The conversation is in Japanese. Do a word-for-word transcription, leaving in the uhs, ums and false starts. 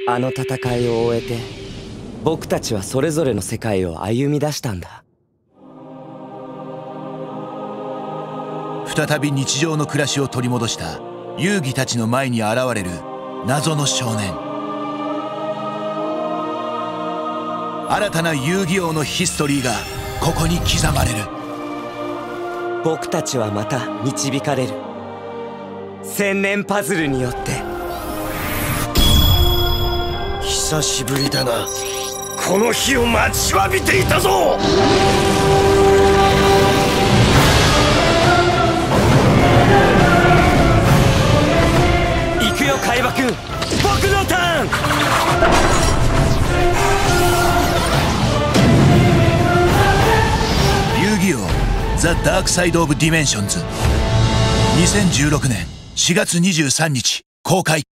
あの戦いを終えて、僕たちはそれぞれの世界を歩み出したんだ。 再び日常の暮らしを取り戻した遊戯たちの前に現れる謎の少年。新たな遊戯王のヒストリーがここに刻まれる。 僕たちはまた導かれる。千年パズルによって。 久しぶりだな。この日を待ちわびていたぞ。 行くよ海馬くん、僕のターン。 遊戯王ザ・ダークサイド・オブ・ディメンションズにせんじゅうろくねんしがつにじゅうさんにち公開。